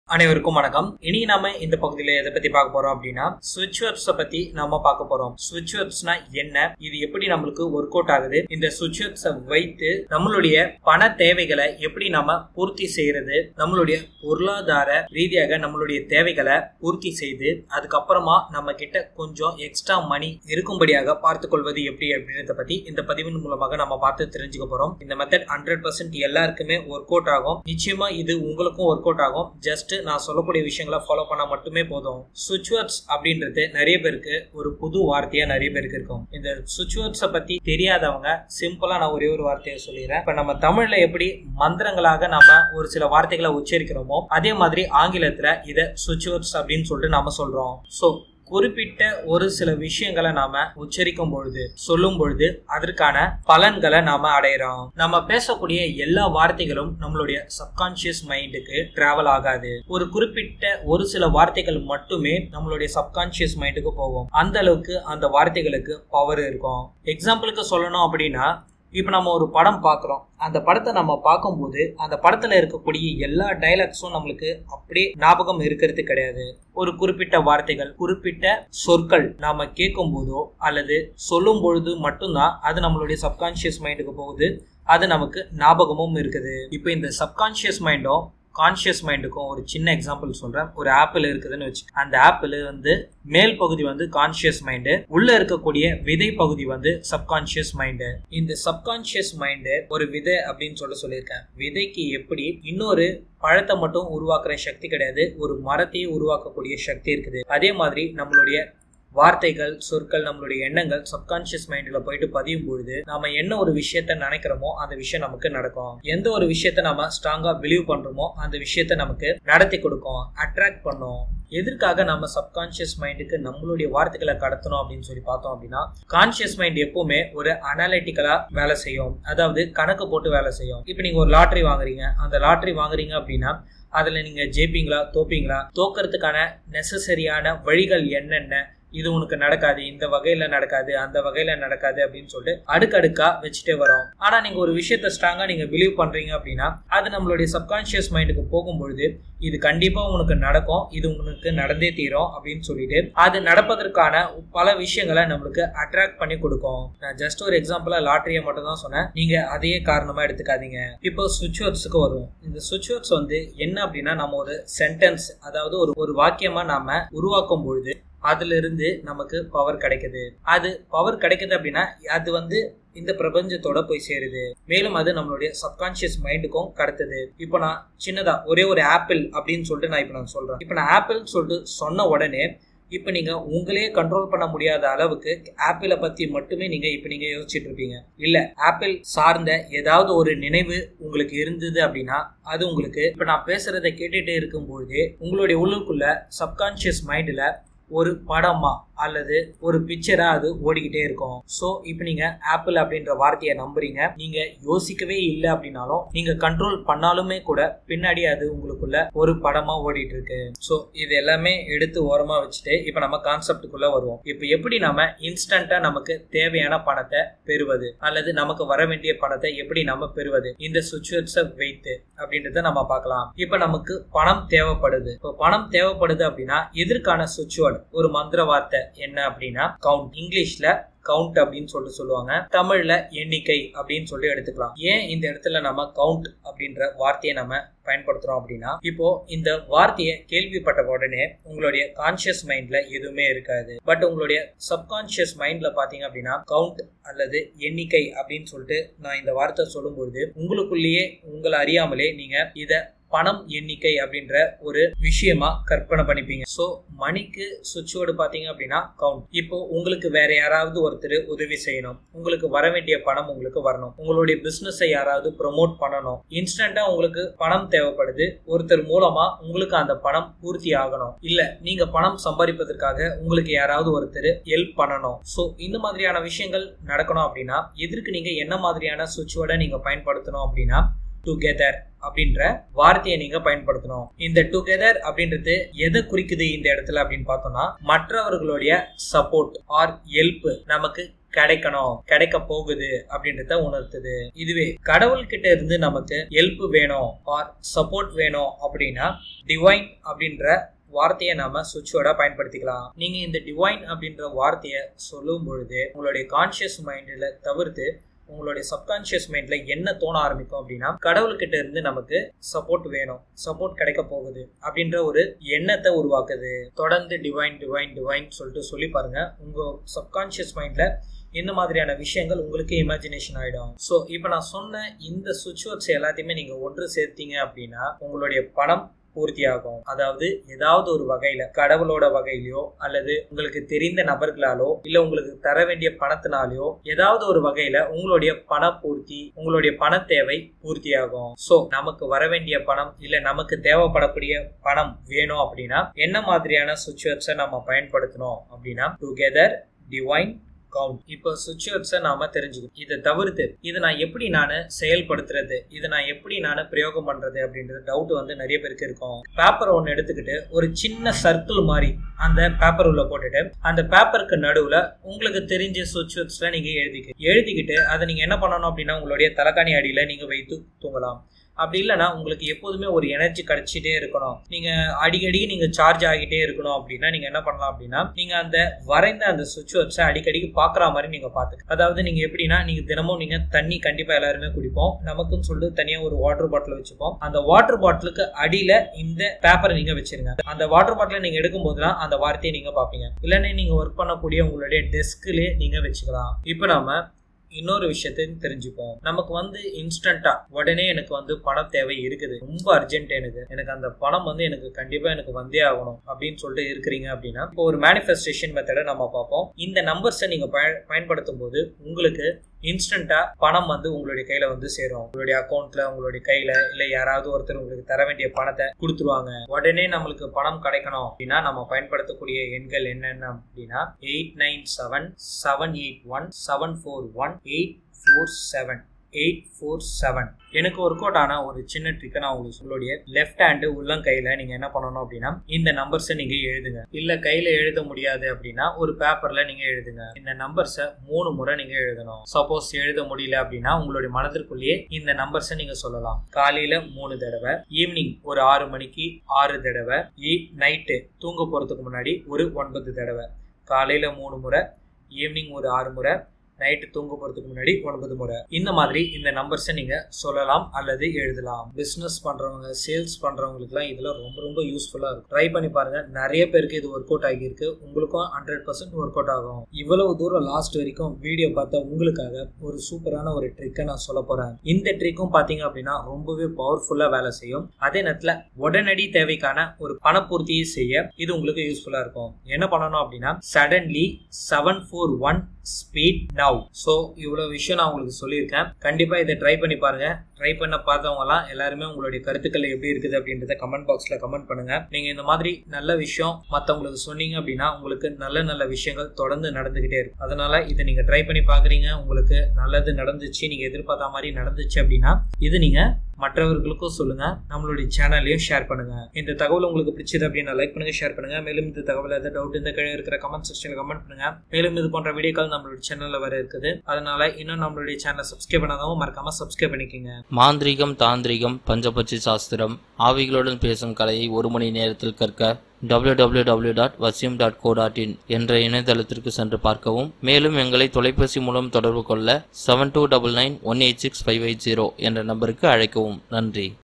அனைவருக்கும் வணக்கம். இனி நாம இந்த பகுதியில எதை பத்தி பார்க்க போறோம் அப்படின்னா ஸ்விட்ச் வேர்ட்ஸை பத்தி நாம பார்க்க போறோம். ஸ்விட்ச் வேர்ட்ஸ்னா என்ன, இது எப்படி நம்மளுக்கு ஒர்க் அவுட் ஆகுது, இந்த ஸ்விட்ச் வேர்ட்ஸை வைத்து நம்மளுடைய பண தேவைகளை எப்படி நாம பூர்த்தி செய்யறது, நம்மளுடைய பொருளாதார ரீதியாக நம்மளுடைய தேவைகளை பூர்த்தி செய்து அதுக்கப்புறமா நம்ம கிட்ட கொஞ்சம் எக்ஸ்ட்ரா மணி இருக்கும்படியாக பார்த்துக் கொள்வது எப்படி அப்படின்றத பத்தி இந்த பதிவின் மூலமாக நம்ம பார்த்து தெரிஞ்சுக்க போறோம். இந்த மெத்தட் 100% எல்லாருக்குமே ஒர்க் அவுட் ஆகும். நிச்சயமா இது உங்களுக்கும் ஒர்க் அவுட் ஆகும். ஜஸ்ட் நான் சொல்லக்கூடிய விஷயங்களை ஃபாலோ பண்ணா மட்டுமே போதும். ஸ்விட்ச் வேர்ட்ஸ் அப்படின்றது நிறைய பேருக்கு ஒரு புது வார்த்தையா நிறைய பேருக்கு இருக்கும். இந்த ஸ்விட்ச் வேர்ட்ஸை பத்தி தெரியாதவங்க சிம்பிளா நான் ஒரே ஒரு வார்த்தையை சொல்லிடுறேன். இப்ப நம்ம தமிழ்ல எப்படி மந்திரங்களாக நாம ஒரு சில வார்த்தைகளை உச்சரிக்கிறோமோ அதே மாதிரி ஆங்கிலத்துல இதை ஸ்விட்ச் வேர்ட்ஸ் அப்படின்னு சொல்லிட்டு நாம சொல்றோம். சோ குறிப்பிட்ட ஒரு சில விஷயங்களை நாம உச்சரிக்கும் பொழுது சொல்லும் பொழுது அதற்கான பலன்களை நாம அடையிறோம். நம்ம பேசக்கூடிய எல்லா வார்த்தைகளும் நம்மளுடைய சப்கான்சியஸ் மைண்டுக்கு டிராவல் ஆகாது. ஒரு குறிப்பிட்ட ஒரு சில வார்த்தைகள் மட்டுமே நம்மளுடைய சப்கான்சியஸ் மைண்டுக்கு போகும். அந்த அளவுக்கு அந்த வார்த்தைகளுக்கு பவர் இருக்கும். எக்ஸாம்பிளுக்கு சொல்லணும் அப்படின்னா, இப்ப நம்ம ஒரு படம் பாக்குறோம். அந்த படத்தை நம்ம பார்க்கும்போது அந்த படத்துல இருக்கக்கூடிய எல்லா டைலாக்ஸும் நம்மளுக்கு அப்படியே ஞாபகம் இருக்கிறது கிடையாது. ஒரு குறிப்பிட்ட வார்த்தைகள், குறிப்பிட்ட சொற்கள் நாம கேட்கும் போதோ அல்லது சொல்லும் பொழுது மட்டும்தான் அது நம்மளுடைய சப்கான்சியஸ் மைண்டுக்கு போகுது. அது நமக்கு ஞாபகமும் இருக்குது. இப்ப இந்த சப்கான்சியஸ் மைண்டும் கான்சியஸ் மைண்டுக்கும் ஒரு சின்ன எக்ஸாம்பிள் சொல்றேன். ஒரு ஆப்பிள் இருக்குதுன்னு வச்சு, அந்த ஆப்பிள் மேல் பகுதி கான்சியஸ் மைண்டு, உள்ள இருக்கக்கூடிய விதை பகுதி சப்கான்சியஸ் மைண்டு. இந்த சப்கான்சியஸ் மைண்டு ஒரு விதை அப்படின்னு சொல்லியிருக்கேன். விதைக்கு எப்படி இன்னொரு பழத்தை மட்டும் உருவாக்குற சக்தி கிடையாது, ஒரு மரத்தையே உருவாக்கக்கூடிய சக்தி இருக்குது. அதே மாதிரி நம்மளுடைய வார்த்தைகள், சொற்கள், நம்மளுடைய எண்ணங்கள் சப்கான்சியஸ் மைண்ட்ல போயிட்டு பதியும் பொழுது நாம என்ன ஒரு விஷயத்த நினைக்கிறோமோ அந்த விஷயம் நமக்கு நடக்கும். எந்த ஒரு விஷயத்த நம்ம ஸ்ட்ராங்கா பிலீவ் பண்றோமோ அந்த விஷயத்த நமக்கு நடத்தி கொடுக்கும், அட்ராக்ட் பண்ணும். எதற்காக நம்ம சப்கான்சியஸ் மைண்டுக்கு நம்மளுடைய வார்த்தைகளை கடத்தணும் அப்படின்னு சொல்லி பார்த்தோம் அப்படின்னா, கான்சியஸ் மைண்ட் எப்பவுமே ஒரு அனாலிட்டிக்கலா வேலை செய்யும். அதாவது கணக்கு போட்டு வேலை செய்யும். இப்ப நீங்க ஒரு லாட்டரி வாங்குறீங்க. அந்த லாட்டரி வாங்குறீங்க அப்படின்னா அதுல நீங்க ஜெயிப்பீங்களா, தோப்பீங்களா, தோக்கிறதுக்கான நெசசரியான வழிகள் என்னென்ன, இது உனக்கு நடக்காது, இந்த வகையில நடக்காது, அந்த வகையில நடக்காது அப்படின்னு சொல்லிட்டு அடுக்கடுக்கா வச்சுட்டே வரோம். ஆனா நீங்க ஒரு விஷயத்த ஸ்ட்ராங்கா நீங்க பிலீவ் பண்றீங்க அப்படின்னா அது நம்மளுடைய சப்கான்சியஸ் மைண்டுக்கு போகும்பொழுது இது கண்டிப்பா உனக்கு நடக்கும், இது உனக்கு நடந்தே தீரும் அப்படின்னு சொல்லிட்டு அது நடப்பதற்கான பல விஷயங்களை நம்மளுக்கு அட்ராக்ட் பண்ணி கொடுக்கும். நான் ஜஸ்ட் ஒரு எக்ஸாம்பிளா லாட்டரியை மட்டும் தான் சொன்னேன், நீங்க அதையே காரணமா எடுத்துக்காதீங்க. இப்போ ஸ்விட்ச் வேர்ட்ஸுக்கு வரும். இந்த ஸ்விட்ச் வேர்ட்ஸ் என்ன அப்படின்னா, நம்ம ஒரு சென்டென்ஸ், அதாவது ஒரு வாக்கியமா நாம உருவாக்கும் பொழுது அதுல இருந்து நமக்கு பவர் கிடைக்குது. அது பவர் கிடைக்குது அப்படின்னா அது இந்த பிரபஞ்சத்தோட போய் சேருது. மேலும் அது நம்மளுடைய சப்கான்சியஸ் மைண்டுக்கும் கடத்துது. இப்ப நான் சின்னதா ஒரே ஒரு ஆப்பிள் அப்படின்னு சொல்லிட்டு நான் சொல்றேன். இப்ப நான் ஆப்பிள் சொல்லிட்டு சொன்ன உடனே இப்ப நீங்க உங்களையே கண்ட்ரோல் பண்ண முடியாத அளவுக்கு ஆப்பிளை பத்தி மட்டுமே நீங்க யோசிச்சுட்டு இருப்பீங்க. இல்ல, ஆப்பிள் சார்ந்த ஏதாவது ஒரு நினைவு உங்களுக்கு இருந்தது அப்படின்னா அது உங்களுக்கு இப்ப நான் பேசுறதை கேட்டுட்டே இருக்கும்போது உங்களுடைய உள்ளுக்குள்ள சப்கான்சியஸ் மைண்ட்ல ஒரு படமா அல்லது ஒரு பிக்சரா அது ஓடிக்கிட்டே இருக்கும். சோ இப்ப நீங்க ஆப்பிள் அப்படின்ற வார்த்தையை நம்புறீங்க. நீங்க யோசிக்கவே இல்லை அப்படின்னாலும் நீங்க கண்ட்ரோல் பண்ணாலுமே கூட பின்னாடி அது உங்களுக்குள்ள ஒரு படமா ஓடிட்டு இருக்கு. சோ இது எல்லாமே எடுத்து ஓரமா வச்சுட்டு இப்ப நம்ம கான்செப்டுக்குள்ள வருவோம். இப்ப எப்படி நம்ம இன்ஸ்டன்டா நமக்கு தேவையான பணத்தை பெறுவது அல்லது நமக்கு வர வேண்டிய பணத்தை எப்படி நம்ம பெறுவது, இந்த ஸ்விட்ச் வேர்ட்ஸை வைத்து அப்படின்றத நம்ம பார்க்கலாம். இப்ப நமக்கு பணம் தேவைப்படுது. இப்போ பணம் தேவைப்படுது அப்படின்னா எதற்கான ஸ்விட்ச் வேர்ட், ஒரு மந்திர வார்த்தை என்ன அப்படின்னா கவுண்ட். இங்கிலீஷ்ல கவுண்ட் அப்படின்னு சொல்லுவாங்க, தமிழ்ல எண்ணிக்கை அப்படின்னு சொல்லி எடுத்துக்கலாம். ஏன் இந்த இடத்துல நம்ம கவுண்ட் அப்படின்ற வார்த்தையை நம்ம பயன்படுத்துறோம் அப்படின்னா, இப்போ இந்த வார்த்தையை கேள்விப்பட்ட உடனே உங்களுடைய கான்சியஸ் மைண்ட்ல எதுவுமே இருக்காது. பட் உங்களுடைய சப்கான்சியஸ் மைண்ட்ல பாத்தீங்க அப்படின்னா கவுண்ட் அல்லது எண்ணிக்கை அப்படின்னு சொல்லிட்டு நான் இந்த வார்த்தை சொல்லும் பொழுது உங்களுக்குள்ளேயே உங்களை அறியாமலே நீங்க இத பணம் எண்ணிக்கை அப்படின்ற ஒரு விஷயமா கற்பனை பண்ணிப்பீங்க. சோ மணிக்கு சுவிட்ச் வேர்டு பாத்தீங்க அப்படின்னா கவுண்ட். இப்போ உங்களுக்கு வேற யாராவது ஒருத்தர் உதவி செய்யணும், உங்களுக்கு வர வேண்டிய பணம் உங்களுக்கு வரணும், உங்களுடைய பிசினஸை யாராவது ப்ரமோட் பண்ணணும், இன்ஸ்டன்டா உங்களுக்கு பணம் தேவைப்படுது, ஒருத்தர் மூலமா உங்களுக்கு அந்த பணம் பூர்த்தி ஆகணும், இல்ல நீங்க பணம் சம்பாதிப்பதற்காக உங்களுக்கு யாராவது ஒருத்தர் ஹெல்ப் பண்ணணும். சோ இந்த மாதிரியான விஷயங்கள் நடக்கணும் அப்படின்னா எதற்கு நீங்க என்ன மாதிரியான சுவிட்ச் வேர்டை நீங்க பயன்படுத்தணும் அப்படின்னா டுகெதர் அப்படின்ற வார்த்தையை நீங்க பயன்படுத்தணும். இந்த டுகெதர் அப்படின்றது எதை குறிக்குது இந்த இடத்துல அப்படின்னு பார்த்தோம்னா, மற்றவர்களுடைய சப்போர்ட் ஆர் ஹெல்ப் நமக்கு கிடைக்கணும், கிடைக்க போகுது அப்படின்றத உணர்த்துது. இதுவே கடவுள்கிட்ட இருந்து நமக்கு ஹெல்ப் வேணும் ஆர் சப்போர்ட் வேணும் அப்படின்னா டிவைன் அப்படின்ற வார்த்தையை நாம சுவிட்சோட பயன்படுத்திக்கலாம். நீங்க இந்த டிவைன் அப்படின்ற வார்த்தையை சொல்லும் பொழுது உங்களுடைய கான்சியஸ் மைண்ட்ல தவிர்த்து உங்களுடைய சப்கான்சியஸ் மைண்ட்ல என்ன தோண ஆரம்பிக்கும் அப்படின்னா கடவுள்கிட்ட இருந்து நமக்கு சப்போர்ட் வேணும், சப்போர்ட் கிடைக்க போகுது அப்படின்ற ஒரு எண்ணத்தை உருவாக்குது. தொடர்ந்து டிவைன் டிவைன் டிவைன் சொல்லிட்டு சொல்லி பாருங்க. உங்க சப்கான்சியஸ் மைண்ட்ல இந்த மாதிரியான விஷயங்கள் உங்களுக்கு இமேஜினேஷன் ஆயிடும். ஸோ இப்போ நான் சொன்ன இந்த சுவிட்ச் வேர்ட்ஸ் எல்லாத்தையுமே நீங்க ஒன்று சேர்த்தீங்க அப்படின்னா உங்களுடைய பணம் பூர்த்தியாகும். அதாவது ஏதாவது ஒரு வகையில கடவுளோட வகையிலயோ அல்லது உங்களுக்கு தெரிந்த நபர்களாலோ இல்ல உங்களுக்கு தர வேண்டிய பணத்தினாலயோ ஏதாவது ஒரு வகையில உங்களுடைய பண பூர்த்தி, உங்களுடைய பண தேவை பூர்த்தியாகும். சோ நமக்கு வர வேண்டிய பணம் இல்ல நமக்கு தேவைப்படக்கூடிய பணம் வேணும் அப்படின்னா என்ன மாதிரியான சுவிட்ச் வேர்ட்ஸை நம்ம பயன்படுத்தணும் அப்படின்னா டுகெதர், டிவைன், கவுண்ட். இப்போ சுவிட்ச் வேர்ட்ஸை நாம தெரிஞ்சுக்கணும். இதை தவிர்த்து இதை நான் எப்படி நான் செயல்படுத்துறது, இதை நான் எப்படி நான் பிரயோகம் பண்றது அப்படின்றது டவுட் வந்து நிறைய பேருக்கு இருக்கும். பேப்பர் ஒன்று எடுத்துக்கிட்டு ஒரு சின்ன சர்க்கிள் மாதிரி அந்த பேப்பர் உள்ள போட்டுட்டு அந்த பேப்பருக்கு நடுவுல உங்களுக்கு தெரிஞ்ச சுவிட்ச் வேர்ட்ஸ்ல நீங்க எழுதிக்கிட்டு அதை நீங்க என்ன பண்ணணும் அப்படின்னா உங்களுடைய தலைக்காணி அடியில நீங்க வைத்து தூங்கலாம். அப்படி இல்லைன்னா உங்களுக்கு எப்போதுமே ஒரு எனர்ஜி கிடைச்சிட்டே இருக்கணும், நீங்க அடிக்கடி நீங்க சார்ஜ் ஆகிட்டே இருக்கணும் அப்படின்னா நீங்க என்ன பண்ணலாம் அப்படின்னா நீங்க அந்த வரைந்த அந்த சுவிட்ச் வேர்ட்ஸை அடிக்கடிக்கு பாக்குற மாதிரி நீங்க பாத்துக்க. அதாவது நீங்க எப்படின்னா நீங்க தினமும் நீங்க தண்ணி கண்டிப்பா எல்லாருமே குடிப்போம், நமக்குன்னு சொல்லிட்டு தனியா ஒரு வாட்டர் பாட்டில் வச்சுப்போம். அந்த வாட்டர் பாட்டிலுக்கு அடியில இந்த பேப்பரை நீங்க வச்சிருங்க. அந்த வாட்டர் பாட்டில நீங்க எடுக்கும் போதுதான் அந்த வார்த்தையை நீங்க பாப்பீங்க. இல்லைன்னா நீங்க ஒர்க் பண்ணக்கூடிய உங்களுடைய டெஸ்க்லயே நீங்க வச்சுக்கலாம். இப்ப நாம இன்னொரு விஷயத்தையும் தெரிஞ்சுப்போம். நமக்கு வந்து இன்ஸ்டன்டா உடனே எனக்கு வந்து பணம் தேவை இருக்குது, ரொம்ப அர்ஜென்ட், எனக்கு அந்த பணம் வந்து எனக்கு கண்டிப்பா எனக்கு வந்தே ஆகணும் அப்படின்னு சொல்லிட்டு இருக்கிறீங்க அப்படின்னா இப்போ ஒரு மேனிஃபெஸ்டேஷன் மெத்தடை நம்ம பார்ப்போம். இந்த நம்பர்ஸை நீங்க பயன்படுத்தும் போது உங்களுக்கு இன்ஸ்டன்டா பணம் வந்து உங்களுடைய கையில வந்து சேரும். உங்களுடைய அக்கௌண்ட்ல, உங்களுடைய கையில இல்ல யாராவது ஒருத்தர் உங்களுக்கு தர வேண்டிய பணத்தை கொடுத்துருவாங்க. உடனே நம்மளுக்கு பணம் கிடைக்கணும் அப்படின்னா நம்ம பயன்படுத்தக்கூடிய எண்கள் என்னென்ன அப்படின்னா 897-781-741-847. எனக்கு ஒர்க் அவுட் ஆன ஒரு சின்ன ட்ரிக்கை நான் உங்களுக்கு உங்களுடைய லெஃப்ட் ஹேண்டு உள்ளங்கையில நீங்க என்ன பண்ணணும் அப்படின்னா இந்த நம்பர்ஸை நீங்க எழுதுங்க. இல்ல கையில எழுத முடியாது அப்படின்னா ஒரு பேப்பர்ல நீங்க எழுதுங்க. இந்த நம்பர்ஸை 3 முறை நீங்க எழுதணும். சப்போஸ் எழுத முடியல அப்படின்னா உங்களுடைய மனதிற்குள்ளேயே இந்த நம்பர்ஸை நீங்க சொல்லலாம். காலையில 3 தடவை, ஈவினிங் ஒரு 6 மணிக்கு 6 தடவை, நைட்டு தூங்க போறதுக்கு முன்னாடி ஒரு 9 தடவை. காலையில 3 முறை, ஈவினிங் ஒரு 6 முறை, நைட்டு தூங்க போறதுக்கு முன்னாடி 9 முறை. இந்த மாதிரி இந்த நம்பர்ஸை நீங்க சொல்லலாம் அல்லது எழுதலாம். பிசினஸ் பண்றவங்க, சேல்ஸ் பண்றவங்களுக்கு எல்லாம் இதுல ரொம்ப ரொம்ப யூஸ்ஃபுல்லா இருக்கும். ட்ரை பண்ணி பாருங்க. நிறைய பேருக்கு இது ஒர்க் அவுட் ஆகியிருக்கு. உங்களுக்கும் 100% ஒர்க் அவுட் ஆகும். இவ்வளவு தூரம் லாஸ்ட் வரைக்கும் வீடியோ பார்த்த உங்களுக்காக ஒரு சூப்பரான ஒரு ட்ரிக்கை நான் சொல்ல போறேன். இந்த ட்ரிக்கும் பாத்தீங்க அப்படின்னா ரொம்பவே பவர்ஃபுல்லா வேலை செய்யும். அதே நேரத்துல உடனடி தேவைக்கான ஒரு பணப்பூர்த்தியை செய்ய இது உங்களுக்கு யூஸ்ஃபுல்லா இருக்கும். என்ன பண்ணணும் அப்படின்னா சடன்லி 741 ஸ்பீட் நவ். சோ இவ்வளவு விஷயம் நான் உங்களுக்கு சொல்லியிருக்கேன். கண்டிப்பா இதை ட்ரை பண்ணி பாருங்க. ட்ரை பண்ண பார்த்தவங்க எல்லாம் எல்லாருமே உங்களுடைய கருத்துக்கள் எப்படி இருக்குது அப்படின்றத கமெண்ட் பாக்ஸ்ல கமெண்ட் பண்ணுங்க. நீங்க இந்த மாதிரி நல்ல விஷயம் மத்தவங்களுக்கு சொன்னீங்க அப்படின்னா உங்களுக்கு நல்ல நல்ல விஷயங்கள் தொடர்ந்து நடந்துகிட்டே இருக்கும். அதனால இதை நீங்க ட்ரை பண்ணி பாக்குறீங்க, உங்களுக்கு நல்லது நடந்துச்சு, நீங்க எதிர்பார்த்த மாதிரி நடந்துச்சு அப்படின்னா இது நீங்க மற்றவர்களுக்கும் சொல்லுங்க, நம்மளுடைய சேனலையும் ஷேர் பண்ணுங்க. இந்த தகவல் உங்களுக்கு பிடிச்சது அப்படின்னா லைக் பண்ணுங்க, ஷேர் பண்ணுங்க. மேலும் இந்த தகவல் ஏதாவது டவுட் இந்த கீழே இருக்கிற கமெண்ட் செக்ஷன்ல கமெண்ட் பண்ணுங்க. மேலும் இது போன்ற வீடியோக்கள் நம்மளுடைய சேனல்ல வர இருக்குது. அதனால இன்னும் நம்மளுடைய சேனலை சப்ஸ்கிரைப் பண்ணாதவங்க மறக்காம சப்ஸ்கிரைப் பண்ணிக்கோங்க. மாந்திரிகம், தாந்திரிகம், பஞ்சபட்சி சாஸ்திரம், ஆவிகளுடன் பேசும் கலையை 1 மணி நேரத்தில் கற்க www.vasyam.co.in என்ற இணையதளத்திற்கு சென்று பார்க்கவும். மேலும் எங்களை தொலைபேசி மூலம் தொடர்பு கொள்ள 7299186580 என்ற நம்பருக்கு அழைக்கவும். நன்றி.